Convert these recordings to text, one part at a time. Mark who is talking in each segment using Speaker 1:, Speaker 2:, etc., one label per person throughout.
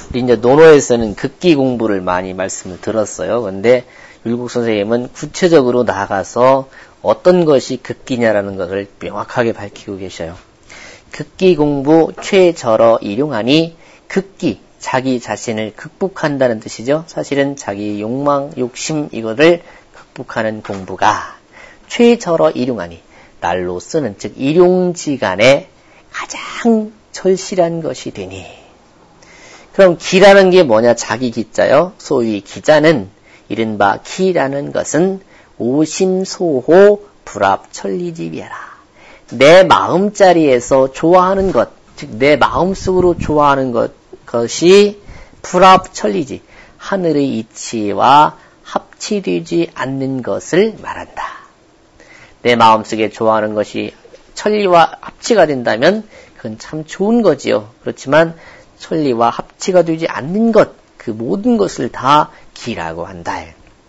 Speaker 1: 우리 이제 논어에서는 극기 공부를 많이 말씀을 들었어요. 근데 율곡 선생님은 구체적으로 나아가서 어떤 것이 극기냐라는 것을 명확하게 밝히고 계셔요. 극기 공부 최절어 일용하니 극기, 자기 자신을 극복한다는 뜻이죠. 사실은 자기 욕망, 욕심 이거를 극복하는 공부가 최절어 일용하니 날로 쓰는 즉 일용지간에 가장 절실한 것이 되니 그럼 기라는 게 뭐냐? 자기 기자요. 소위 기자는 이른바 기라는 것은 오심소호 불합천리집이라. 내 마음자리에서 좋아하는 것, 즉 내 마음속으로 좋아하는 것이 불합천리지, 하늘의 이치와 합치되지 않는 것을 말한다. 내 마음속에 좋아하는 것이 천리와 합치가 된다면 그건 참 좋은 거지요. 그렇지만 천리와 합치가 되지 않는 것, 그 모든 것을 다 기라고 한다.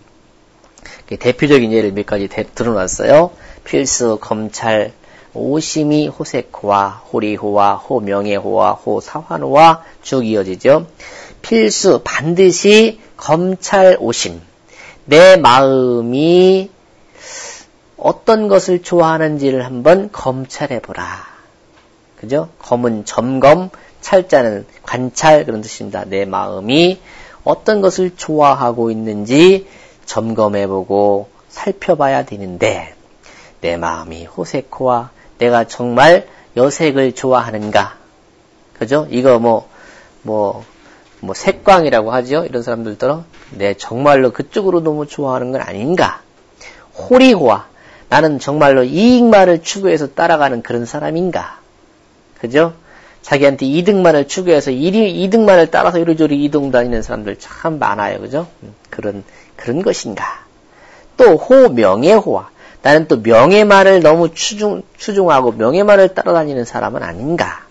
Speaker 1: 대표적인 예를 몇 가지 들어놨어요. 필수, 검찰, 오심이 호색호와 호리호와 호명예호와 호사환호와 쭉 이어지죠. 필수, 반드시 검찰 오심. 내 마음이 어떤 것을 좋아하는지를 한번 검찰해보라. 그죠? 검은 점검, 찰자는 관찰 그런 뜻입니다. 내 마음이 어떤 것을 좋아하고 있는지 점검해보고 살펴봐야 되는데 내 마음이 호색호와 내가 정말 여색을 좋아하는가? 그죠? 이거 색광이라고 하죠? 이런 사람들도 내 정말로 그쪽으로 너무 좋아하는 건 아닌가? 호리호와 나는 정말로 이익만을 추구해서 따라가는 그런 사람인가? 그죠? 자기한테 이득만을 추구해서 이득만을 따라서 이리저리 이동 다니는 사람들 참 많아요. 그죠? 그런 것인가? 또 호명예호와 나는 또 명예만을 너무 추중하고 명예만을 따라다니는 사람은 아닌가?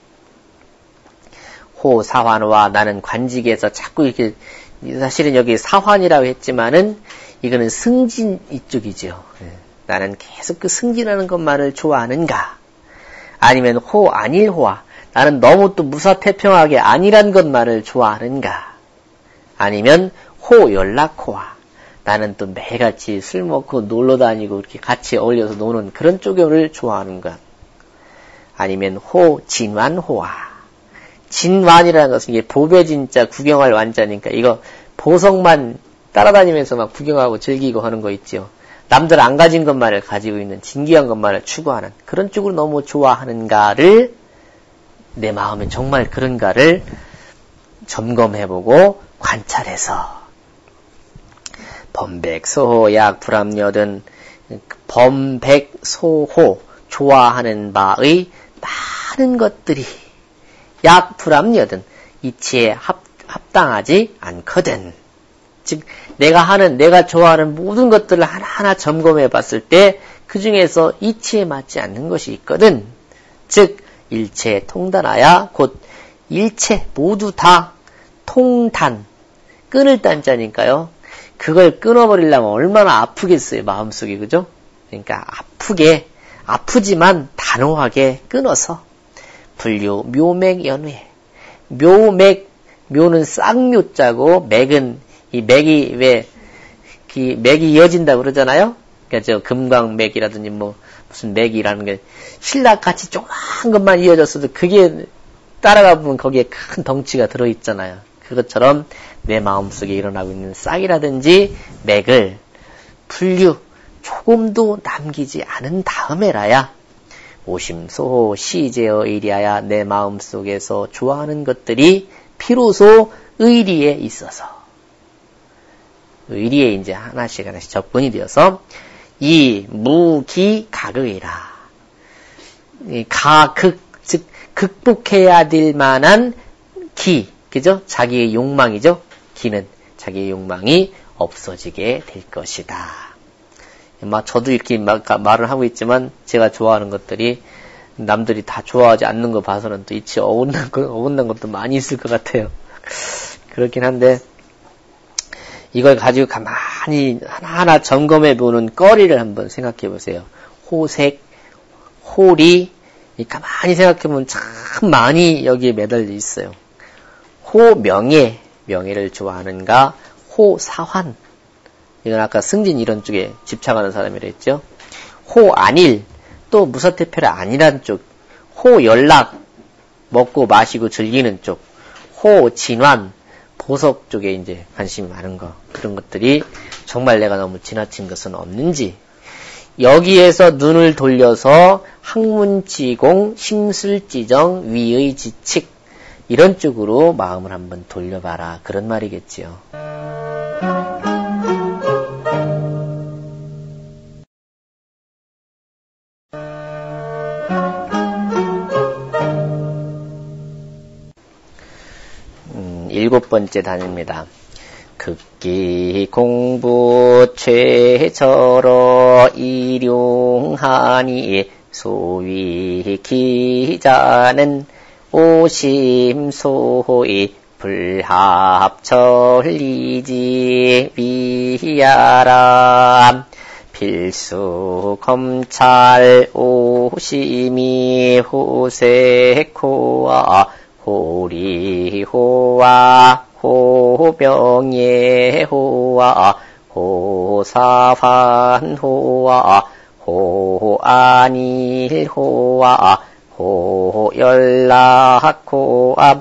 Speaker 1: 호사환과 나는 관직에서 자꾸 이렇게 사실은 여기 사환이라고 했지만은 이거는 승진 이쪽이죠. 나는 계속 그 승진하는 것만을 좋아하는가? 아니면 호안일호와 나는 너무 또 무사태평하게 아니란 것만을 좋아하는가? 아니면 호연락호와 나는 또 매일같이 술 먹고 놀러 다니고 이렇게 같이 어울려서 노는 그런 쪽을 좋아하는가? 아니면 호진완호와 진완이라는 것은 이게 보배진자 구경할 완자니까 이거 보석만 따라다니면서 막 구경하고 즐기고 하는 거 있죠. 남들 안 가진 것만을 가지고 있는 진귀한 것만을 추구하는 그런 쪽으로 너무 좋아하는가를 내 마음에 정말 그런가를 점검해보고 관찰해서 범백소호약 불합녀든 범백소호 좋아하는 바의 많은 것들이 약 불합녀든 이치에 합당하지 않거든. 즉 내가 좋아하는 모든 것들을 하나하나 점검해 봤을 때 그 중에서 이치에 맞지 않는 것이 있거든. 즉 일체 통단하야 곧 일체 모두 다 통단 끊을 단자니까요. 그걸 끊어버리려면 얼마나 아프겠어요. 마음속이. 그죠? 그러니까 아프지만 단호하게 끊어서 불교 묘맥연회 묘는 쌍묘자고 맥은 이 맥이 맥이 이어진다고 그러잖아요. 그러니까 저 금광맥이라든지 무슨 맥이라는 게 신락같이 조그만 것만 이어졌어도 그게 따라가 보면 거기에 큰 덩치가 들어있잖아요. 그것처럼 내 마음속에 일어나고 있는 싹이라든지 맥을 분류 조금도 남기지 않은 다음에라야 오심소호 시제어 의리하야 내 마음속에서 좋아하는 것들이 비로소 의리에 있어서 의리에 이제 하나씩 접근이 되어서 이 무기 가극이라 가극 즉 극복해야 될 만한 기 그죠? 자기의 욕망이죠. 기는 자기의 욕망이 없어지게 될 것이다. 저도 이렇게 말을 하고 있지만 제가 좋아하는 것들이 남들이 다 좋아하지 않는 거 봐서는 또 이치 어긋난 것도 많이 있을 것 같아요. 그렇긴 한데 이걸 가지고 가만히 하나하나 점검해 보는 거리를 한번 생각해 보세요. 호색, 호리 가만히 생각해 보면 참 많이 여기에 매달려 있어요. 호명예, 명예를 좋아하는가? 호사환, 이건 아까 승진 이런 쪽에 집착하는 사람이라 했죠. 호안일, 또 무사태표를 안일한 쪽. 호연락, 먹고 마시고 즐기는 쪽. 호진환, 보석 쪽에 이제 관심이 많은 거. 그런 것들이 정말 내가 너무 지나친 것은 없는지. 여기에서 눈을 돌려서 학문지공, 심술지정, 위의 지칙, 이런 쪽으로 마음을 한번 돌려봐라. 그런 말이겠지요. 일곱 번째 단입니다. 극기 공부 최저로 일용하니 소위 기자는 오심소이 불합천리지 위야람 필수 검찰 오심이 호세코와 호리호와 호병예호와 호사환호와 호안일호와 호연락호와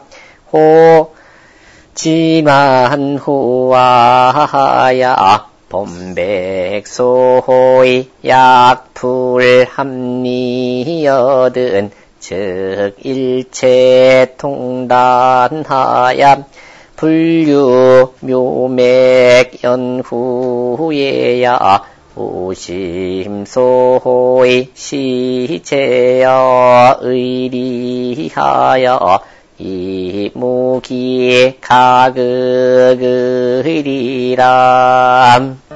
Speaker 1: 호지만호와 범백소호의 약불합리여든 즉 일체 통단하야 불유 묘맥 연후예야 오심소호의 시제여 의리하여 이무기 가극의리람.